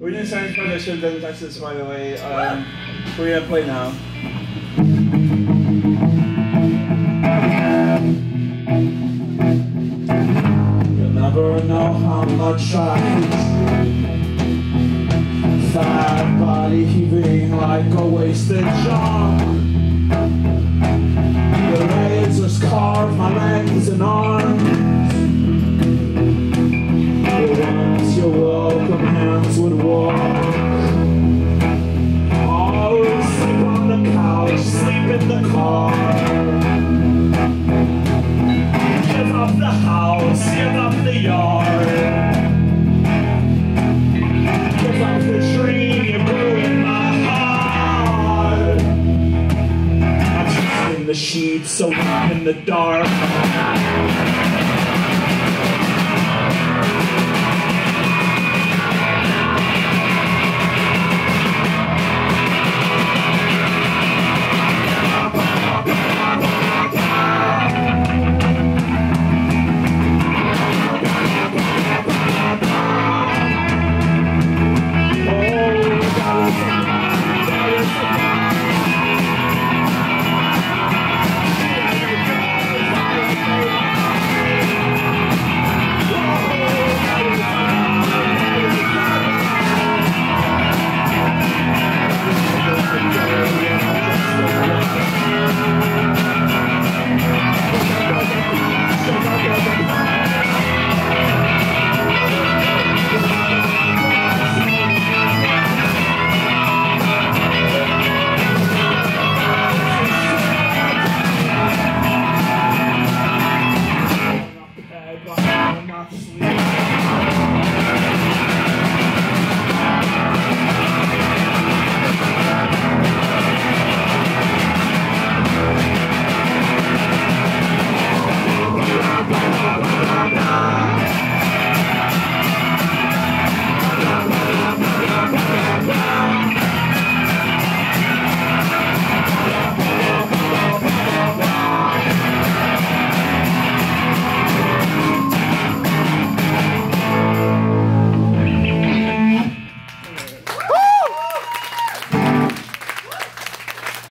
We didn't sign this project, should have done Texas, by the way. We're gonna play now. You'll never know how much I hate. Fat body heaving like a wasted junk. The razors carve my legs and arms. Once your welcome hands would walk, always sleep on the couch, sleep in the car. Give up the house, give up the yard, give up the dream you grew in my heart. I'm just in the sheets, so deep in the dark.